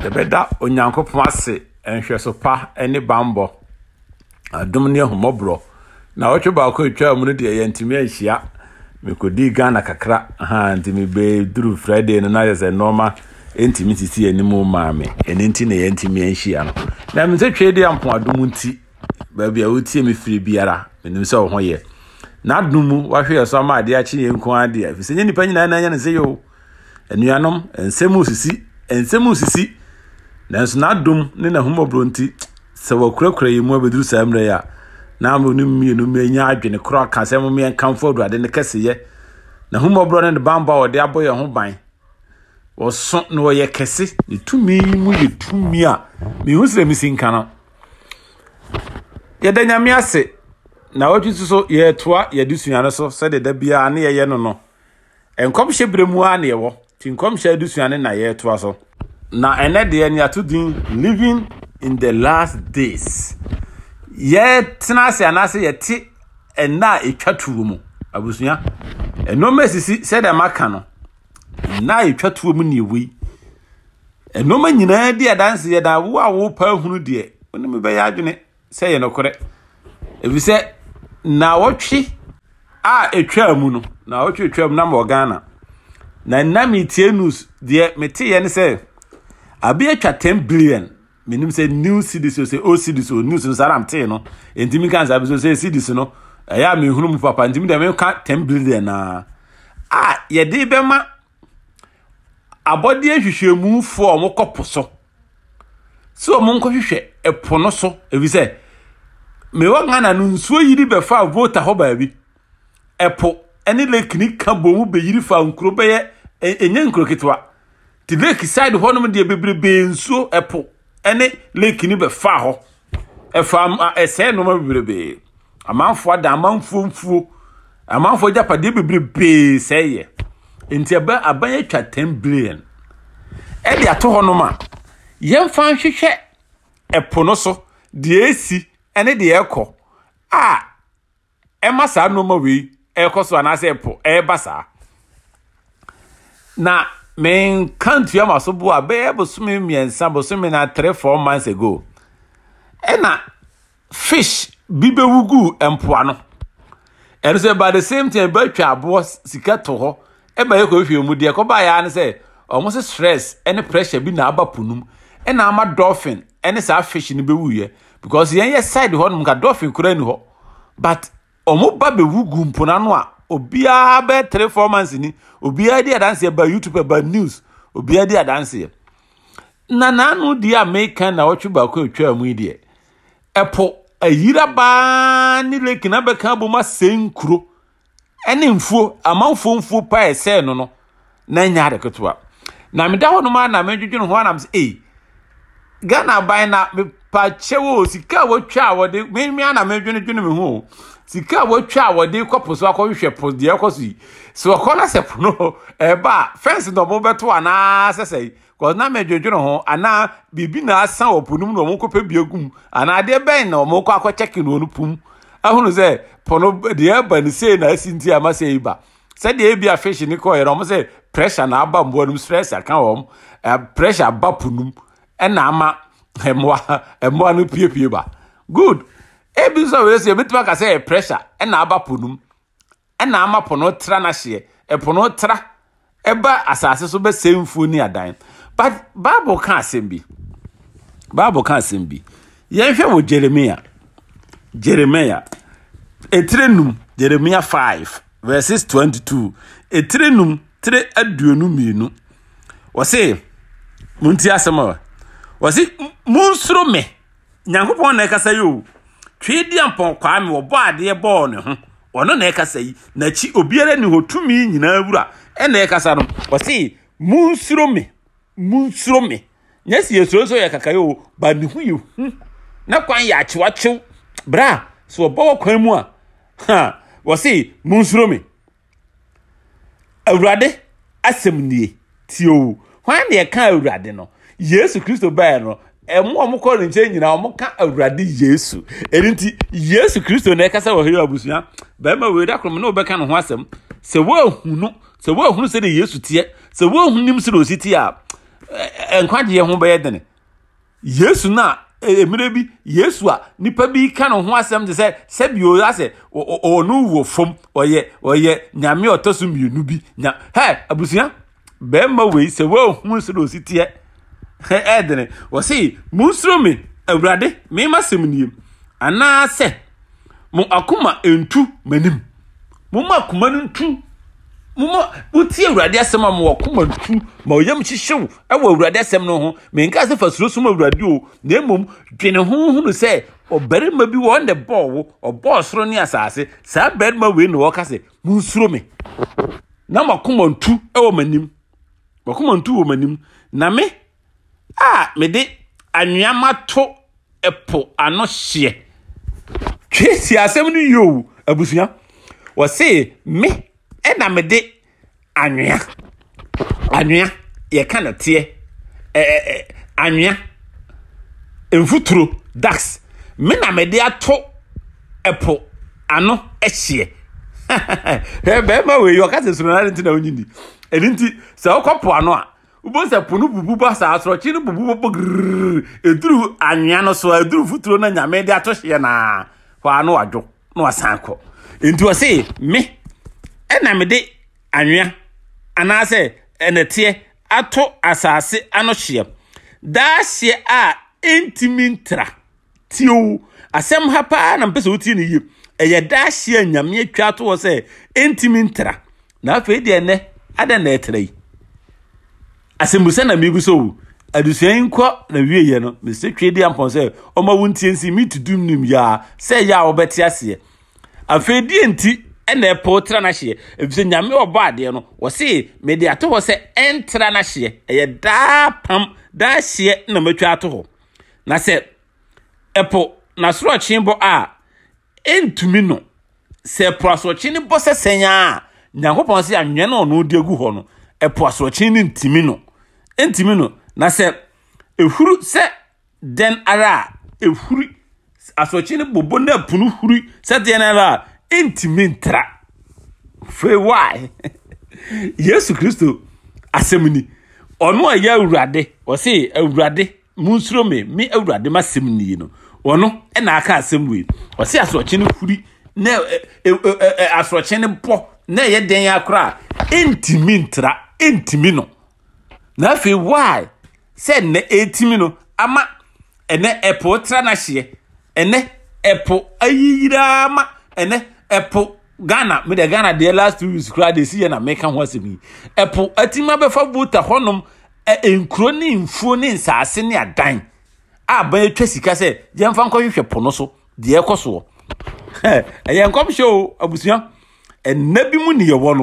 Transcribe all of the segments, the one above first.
the beda onyankopon ase enhweso pa ene bambo adom ne homobro na woche ba ko twa mu de yantimi ahia me kodi Ghana kakra ntimi be duru Friday no na yese normal entimi titi animu maame enenti na yantimi ahia no na me se twede ampo adom nti ba bia wotie me firi biara menim se wo ho ye na adumu wahwe yeso ma ade achi yenko ade afise nye nipa nyina na nya ne se yo enuanom ensemu sisi nanso na adum ne na homobro nti se wakurakura yemu abeduru samre ya na amunu mienu menya adwene kro aka se mu men kamfo do ade ne keseye na homobro ne bamba wo de aboye ho ban wo so no wo ye kese ne tumi mu ye tumi a me husre mi sinkana ye danyame ase na wotwisu so ye toa ye dusuane so se de da bia ne ye no no enkomhye bremu a ne ye wo tinkomhye dusuane na ye toa so na ene de ni atudin living in the last days ye tenase anase ye ti ena etwatuo mu abusua eno mesisi se de maka no na etwatuo mu ne wi eno ma nyina di adanse ye da wo pa hunu de oni me be ya adwene se ye nokore ebise na wotwe a etwa mu no na wotwe etwa mu na mo Ghana na mitie news de mete ye ne se Ababio 10 billion minim say new cities so say old cities o news no saram te no entimi kan sabi so say cities no ya me hunu mu papa entimi de me ka 10 billion na ye de be ma abodi ahwehwemu fo mo kopo so mo nkohwehwe epo no so ebi say me wa Ghana no nsuo yiri be fa voter ho ba bi epo ene lake ni ka bomu be yiri fa nkuro be ye enye nkuro ketwa ti lake side ho no de bebrebe nsuo epo ene lake ni be fa ho efa ese no ma bebrebe amanfo da amanfo japade bebrebe seye enti aban atwa 10 billion e de ato ho no ma yemfa nhwehwe epo no so de esi ene de ekọ emasa no ma we ekọ so anase epo basa na men can't you maso bo abe bosumi miensa bosumi na 3-4 months ago ena fish bibewugu empoano and say by the same time ba twa abo sika to ho e ba yeko hwe mu de ko ba ya ne say almost stress any pressure bi na abapunum ena ama dolphin any sa fish ni bewuye because yen side ho num ka dolphin kura ni ho but omo ba bewugu mpona no a obia be 3-4 months ni obia di adanse ba YouTube ba news obia di adanse na nanu di American na wochu ba ko twa mu di epo ayira ba ni leki na be kan bo ma senkuro ene mfuo amanfo pa ese no na nya de ketwa na me da ho no ma na me dwedwene ho na me Ghana by na me pa chewo sika wo twa wo de me na me dwene me ho sika wo twa wo de koposo akohwe po de akosi so akona sepo no ba fence no mo beto ana sesei cause na me dwedwene ho ana bibi na asan opunum no mo kope biegum ana de ben no mo ko akocheck no onupum ahunu se pono de ba ni sei na asinti amase iba se de bia fish ni ko yero mo se pressure na aba mbo no stress aka wo pressure aba punum ena ama emwa no piepie ba good ebi so we say betima ka say pressure ena aba ponum ena ama pono tra na hye pono tra eba asase so be semfu ni adan but Bible kan asembi yen hwe wo Jeremiah etrenum Jeremiah 5 verses 22 etrenum 3 aduonu mienu wo say munti asema wasi munsuro me nyankopon na ekasa yo twedi ampon kwa me wo bo ade bo ne ho ono na ekasa yi na chi obiara ni hotumi nyina awura na ekasa no wasi munsuro me nyasi yesuro so yakaka yo ba ne hu yu na kwan ya chiwachiw bra so bo kwan mu a wasi munsuro me awurade asemnie tio hwan de ka awurade no Yesu Kristo ba no emo ko nche nyina omo ka awurade Yesu erinti Yesu Kristo na ekasa wo hiyo abusua ba ma we da krom na obeka no ho asem se wo hunu se de Yesu tie se wo hunim se do sitie a enkwagye ho be yedene Yesu na emire bi Yesu a nipa bi ka no ho asem de se bio ase onu wo fom oye nyame otoso mienu bi nya abusia be ma we se wo hu so do sitie edene wo se munsuro me awurade me masem niem ana se mo akoma entu manim mo makoma ntu mo utie awurade asem am wo akoma ntu ma oyam hihyew ewo awurade asem no ho me nka se fasuro sum awurade o na emom dwene ho hunu se obarima bi wo nde ball wo soro ne asase sa barima we no wo ka se munsuro me na makoma ntu ewo manim makoma ntu wo manim na me me de anwama to epo ano hye twesi asem no yo abusuya wo se me na me de anwea ye kana tie anwea enfuturo dax me na me de ato epo ano ehye be ma we yo ka se sunu na nti na onyindi edinti se okopo ano a ubo se punu bubu ba sa asrochi no bubu eduru anwea no so eduru futuro na nyame de ato hye na kwa ano adwo no asanko enti wo se me na me de anwea anase enetie ato asase ano hye da hye a entimintra tio asem hapa na mpese uti ne yie eye da hye nyame atwa ato wo se entimintra na afa de ne ada na etre asembusa na migu so adusuan kɔ na wieye no me se twedi ampon se oma wuntie nsi mi tudum nim ya se ya obeti ase afa die enti ena epotra na hye ebise nyame obade no wo se me de ato wo se entra na hye eye da pam da hye na matwa ato ho na se epo na soro chimbo a entumi no se proso chini bo se senya nyankopon se anwe na ono de gu ho no epo aso chini ntimi no na se ehuru se den ara ehuri aso chini bobo na punu huri se den ara intimintra fe why Yesu Kristo asemni ono aya awurade o se awurade munsuro me awurade masemni no ono na aka asemwe o se asoche ne huri na asoche ne po na ye den akra intimintra intimino na fe why se ne etimino ama ene epo tra na hye ene epo ayira ama ene epo Ghana me de Ghana the last 2 weeks crowd dey see na make am wasemi epo atima be fa buta honom enkro ni mfuo ni nsase ni adan ban etwa sika se yemfa nkɔ hwehwɛ pono so de ekoso ɛyɛ nkom show abusuan ennabi mu ne yewo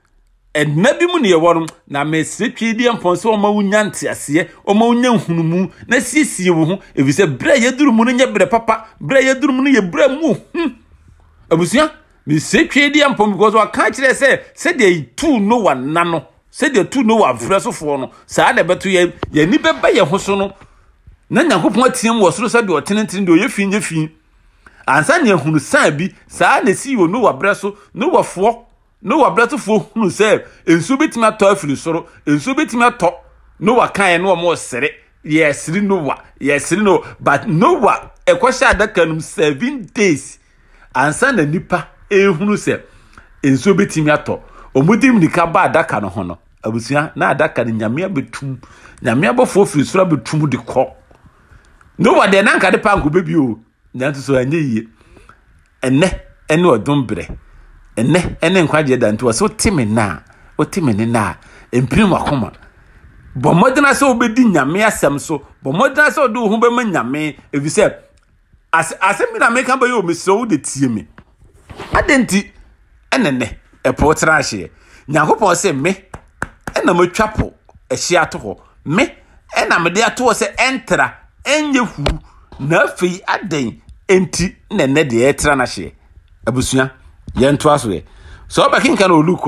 no na me setwe di empon so oma wunya ntiase oma wunya hunumu na siesie wo ho efise bra yeduru mu no nye bre papa bra yeduru mu no ye bra mu abusuan me setwe di empon because wa ka kire se de tu no wa nano se de tu no wa frɛsofo no saa de beto ye ni beba ye ho so no na nyankopon atiem wo soro se de otenentin de oye fin ansa ne hunu san bi saa na si wo no wa breso no wa fo no wa bratofo hunu se ensu betima to afiri soro ensu betima to no wa kan no mo sere yesiri no but no wa ekwasha adaka num 7 days ansa na nipa ehunu se ensu betima to omudim nika ba adaka no ho no abusia na adaka ni nyame abetum nyame abofo afiri soro abetum de kɔ no wa de nanka de panko bebi o nyanto so anye yie ene odumbre ene nkwaje da nto so timi na emprim akoma bomodena so obedi nyame asem so bomodena so do hu be ma nyame evise asem na meka ba yo meso de tie me adenti enene epo trahye nyankopon se me ena matwapo ehye ato ho me ena me de ato se entra enye hu na afei aden enti nene de etra na hye abusua yento aso so ba kin kan Luke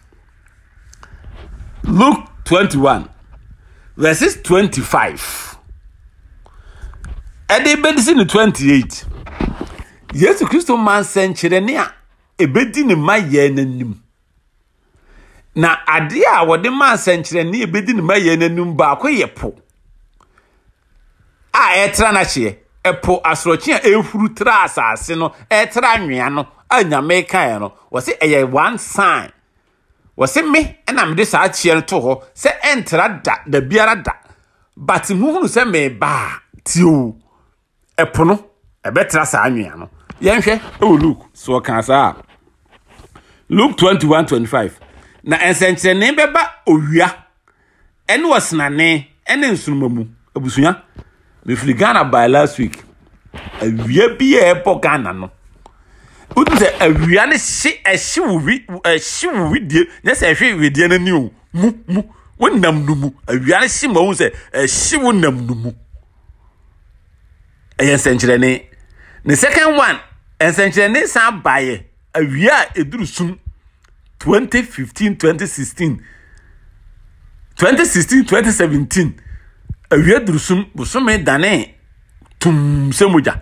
21 verses 25 ede bedisi ni 28 Yesu Kristo man senkyere ne a ebedi ne maye nanim na ade a wode ma nsɛnkyerɛnne ebedi ne maye nanum ba ko ye po a etra na hye epo asorochi a ehuru tra asase no etra anwea no anyame kan no wo se eye one sign wo se me na me de saa chie no to ho se entra da biara da but muhunu se me ba tio epo no ebetra saa anwea no yenhwe Luke so kan saa Luke 21:25 na ensenkyerene beba owia ene wosenane ene nsunumamu abusunya me fili Ghana by last week awia bi epo Ghana no udu se awia ne ehye wo die ne se ehwe wedie na ni o mu wonnam numu awia ne hye ma wo se ehye wonnam numu ensenkyerene the second one ensenkyerene san baye awia eduru sum 2015 2016 2017 awia durusum busome dane tum semuja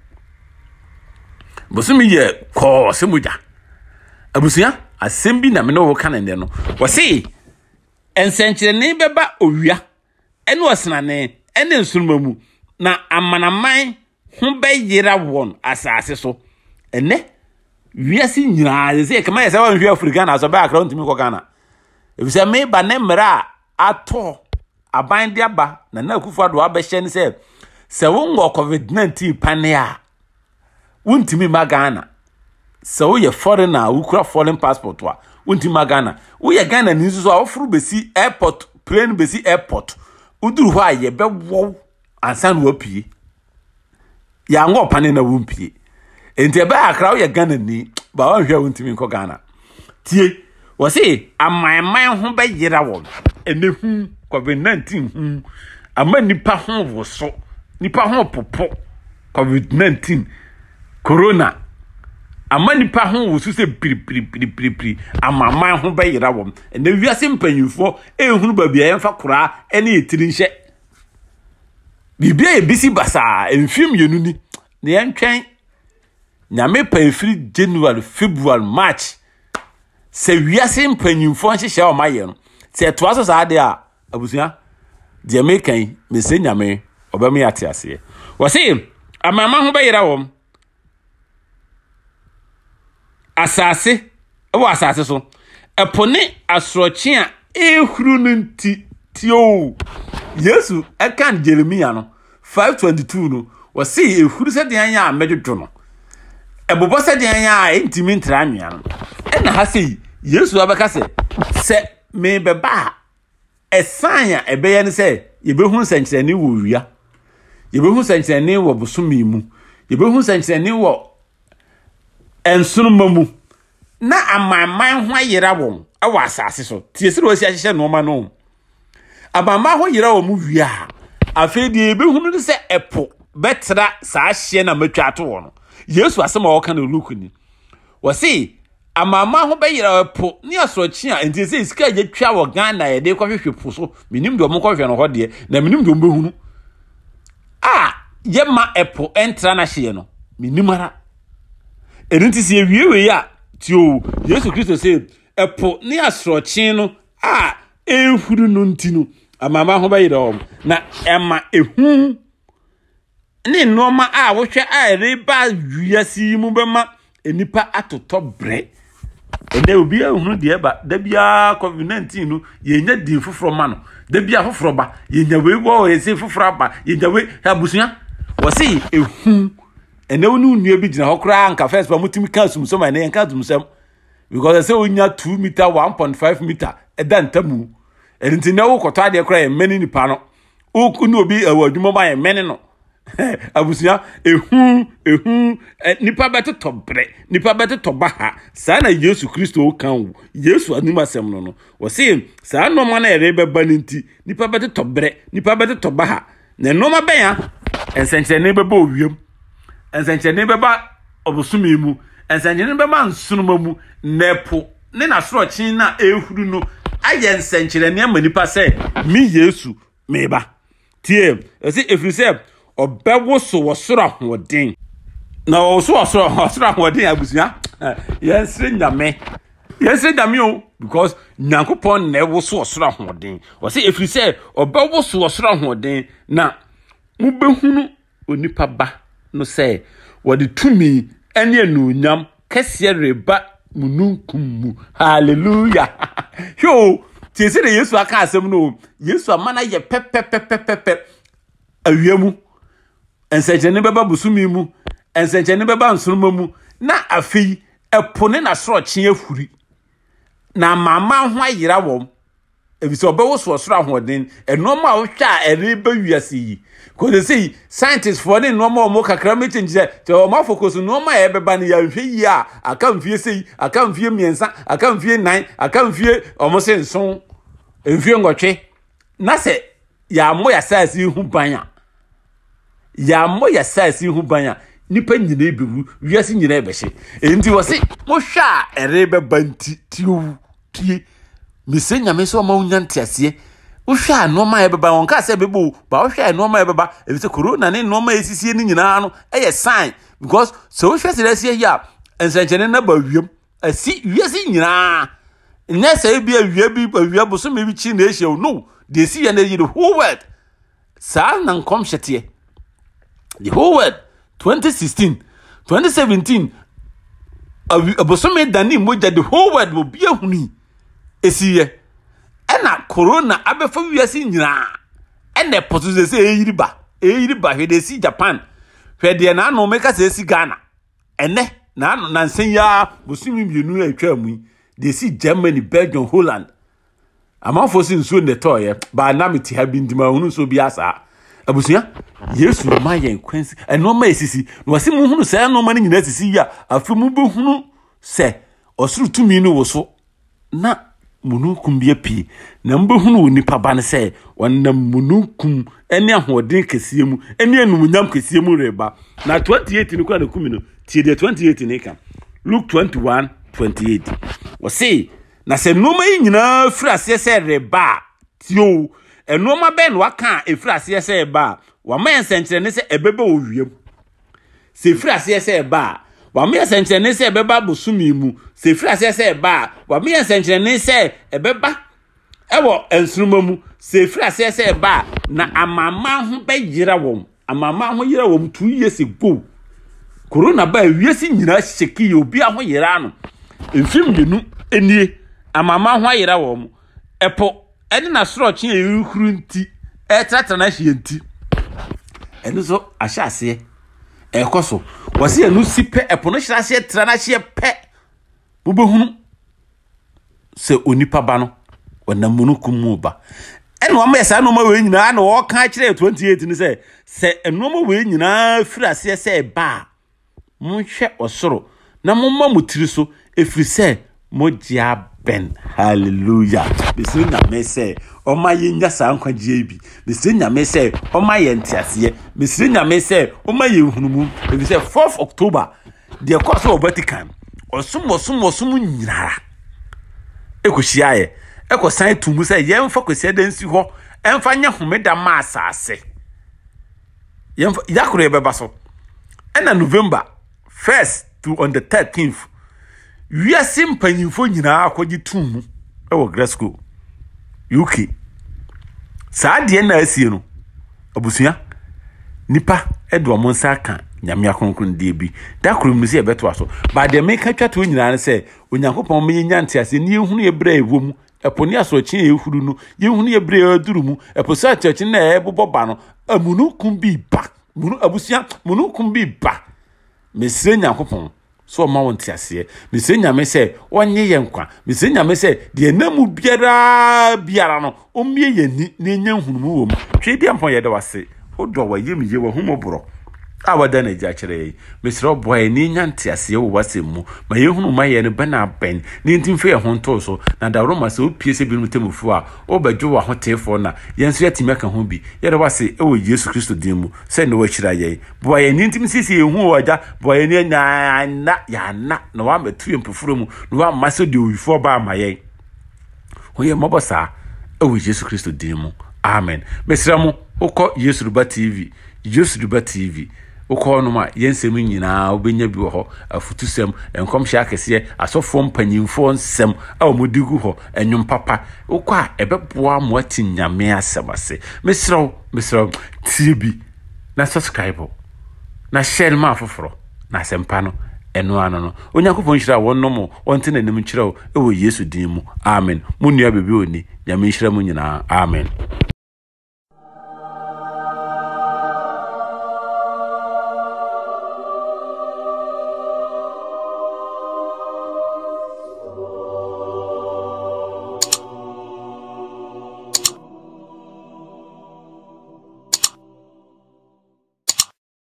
busumi ye ko semuja abusuya asembi na me no wo kanende no wo se ensenkyerene beba owia ene osenane ene nsurumamu na amanaman ho beyira won asase so ene wiase nyina ze kama yesa wan hwe Africa na so ba akra ntimi ko Ghana ebisa me ba ne mra ato aban de aba na akufu ado abehye ne se wo COVID-19 pane a wontimi ma Ghana se wo ye foreigner ukura foreign passport wa wontimi ma Ghana wo ye Ghana ni so ofuru besi airport plane besi airport uduru ho aye be wo ansan wo pie ya ngo pane na wo pie enti ba akra wo ye Ghana ni ba wo hwe wontimi ko Ghana tie wo se amanman ho be yira wo ene hu COVID-19 ama nipa ho wo so nipa ho popo COVID-19 corona ama nipa ho wo so se pri amaman ho be yira wo ene wiase mpanyufo ehunu ba bia yemfa kora ene etiri nhye bibia ebisi basa enfim yenu ni ne yentwen nyame pa efiri January February March se wiase mpanyufo nhye o maye no se to aso sa de a abusuya de mekan me se nyame obame ate ase wo se amama ho bayira wo asase wo asase so epone asorochi a ehuru nti tio Yesu ekan Jeremia no 5:22 no wo se ehuru se de anya amedwodwo no ebobo se de anya a intimi ntra anwea no ena ha se Yesu abeka se me beba esanya ebeye ne se yebehu sankyerene wo wia yebehu sankyerene wo bosomi mu yebehu sankyerene wo ensunumamu na amaman ho ayera won awa asase so tiesire wo si ahyehye no ma no abama ho yera wo mu wia afedi yebehu no se epo betra sa hye na matwa ato wo no Yesu asema wo ka na Luke ni wo se amama ho beyira po ni asorochi a enti se iska je twa wo Ghana ye de kwahwehwe po so minim de omkɔhwɛ no hɔ de na minim de ombehunu ye ma epo entra na hye no minim ara enti se wiewe ya tio Yesu Kristo se epo ni asorochi no ehuru no ntinu amama ho beyira o na ema ehu ni noma wo hwɛ reba wiasi mu bema enipa atotɔ bre ene obi ahunu de ba da bia COVID-19 no yenya din foforo ma no da bia foforo ba yenya we wo ese foforo ba yenya we abusuya wo se ehu ene wonu nua bi gina hokra anka first ba mutimi kan sumso ma ne yanka tumsam because say onya 2 meter 1.5 meter eda ntamu enti na wo kɔtɔ ade kra ye meni nipa no unu obi awadwuma ba ye meni no abusuya ehu nipa beto tobre nipa beto tobaha sa na Yesu Kristo kan Yesu anima sem no wo se sa no ma na erebe baninti nipa beto tobre nipa beto tobaha na no ma benya ensenkyerene beba owiem ensenkyerene beba obosumi mu ensenkyerene beba nsunumamu nepo ne na sorochi na ehuru no aye ensenkyerene ama nipa se mi Yesu meba tie ese efiri se obewo so wosoro ahoden na oso wosoro ahoden abusuya yensire nyame Yes, Damio, because Nankopon never saw strong hoarding. Or say if you say, or Bobo saw strong hoarding, now, Mubehunu, Unipa ba, no say, what the to me, and ye no yam, Cassiere ba, Munukumu, hallelujah. Yo, tis it, yes, I can't say no, yes, a man, ye pep, a yamu, and say Jeneba Busumimu, and say Jeneba and Sumamu, na a fee, a ponena short cheer free. Na mama ho ayira wom ebise obewo so soro ahoden enoma wo hwa ereba wiase yi ko dey say scientists for the normal mo kakra me change te o ma focus noma e beba ne ya hwe yi a aka mfie sei aka mfie miensa aka mfie nan aka mfie omo se nson mfie ngotwe na se ya mo ya science hu banya ya mo ya science hu banya nipa nyina ebewu wiase nyina ebehye enti wo se mo hwa ereba banti tiwu tie misenya me so ma unyante ase wo hwa no ma ebeba won ka se bebo ba wo hwa no ma ebeba e se corona ne no ma esisie ni nyina no eye sign because so wo hwa se asie ya ensenchene na ba wiem asi wiase nyina nya se bi awia bi awia bo so me bi chi na ehye no de si ya na yi the whole world sa na nkom hyetie the whole world 2016 2017 abosome dani moja the whole world will be ehuni esiye ena corona abefa wiase nyina ena potuze se eyiriba hwede si Japan hwede na no meka se si Ghana ene na no na nsen ya bosumi mienu atwa mu de si Germany Belgium Holland amafo si nso ne toye ba na meti ha bindima hunu so biasa abusuya Yesu ma yen kwansi enoma esisi no wase mu hunu se enoma ni nyina esisi ya afi mu be hunu se osuru tumi no wo so na munukum bia pi na mbe hunu nipa ba ne se wonna munukum ene ahoden kesiye mu ene enumunyam kesiye mu reba na 28 ni kwa na kumi no tie de 28 ni ka Luke 21:28 wase na se noma yi nyina fira se reba tio enoma ben waka efira se ba wa man senkyere ne se ebebe owiem se fira se ba wa man senkyere ne se ebeba bosumi mu se fira se ba wa man senkyere ne se ebeba ewo ensuruma mu se fira se ba na amama ho be yira wom amama ho yira wom 2 years ago corona ba wiase nyina sheki obi aho yira no mfim yenu enie amama ho yira wom epo eni na soro chi ehuru nti etratra na hye nti enu so ahyase ekoso wase enu sipe epo no hyase tra na hye pe bubohunu se onipa ba no wanamunukum mu ba enu ama yesa no ma we nyina na wo ka kire 28 ni se enu ma we nyina firi ase se ba munhwe osoro na momma mutiri so efiri se mogia ben hallelujah bisu nyame se o ma yenya sa nkwagye bi bisu nyame se o ma ye ntiase bisu nyame se o ma ye hunumu ebi se 4th October de kwaso Vatican osum nyinara ekohyiaye ekosan tumu se yemfa kwese dansi ho emfa nya homeda ma asase yemfa yakure beba so ena November 1st to on the 13th we are simpanyimfo nyina akogi tumu ewo Glasgow UK saade na asie no abusuya nipa edo monsa kan nyame akonkron de bi da krum se ebeto aso ba de me ka twato nyina se onyankopon me nyante ase ni ehunu ebra ewomu eponi aso chi ehuru no yehunu ebra aduru mu eposa chachi na eboboba no amunukum bi ba munu abusuya munukum bi ba mesire nyankopon so ma wonti ase mesire nyame se onye yenkwa mesire nyame se de namu biara no omie yeni na nya hunumu wom twedi ampon ye de wase odo wa yemi ye wa humobro awada na ja kire mesire boy ni nya ntiase wo wase mu ma ye hunu ma ye ne bana ben ni ntimfe ye honto so na da roma se opiese bi mutemufu a obadwo wa hotefo na yenso yatime ka ho bi ye de wase ewo Yesu Kristo din mu se ne wa kira ye boy ni ntim sisi ye hu oja boy ni na ya na wa metu empufuro mu no wa maso de owifo ba ma ye ho ye mobosa ewo Yesu Kristo din mu amen mesira mu ukọ YESUREBAtv wokɔ no ma yɛnsɛm nyinaa wobɛnya bi wɔ hɔ afutusɛm nkɔmhyɛ akɛseɛ asɔfoɔ mpanyimfoɔ nsɛm a wɔmudi gu hɔ ɛnwom papa wokɔ a ɛbɛboa mo ati nyame asɛm ase mesrɛw tie bi na subscribe na share ma afoforo na asɛmpa no ɛno ano no onyankopɔn hyira wɔnom wɔnte nanim kyerɛw ɛwɔ Yesu din mu amen mo nua bebi oni nyame hyira mu nyinaa amen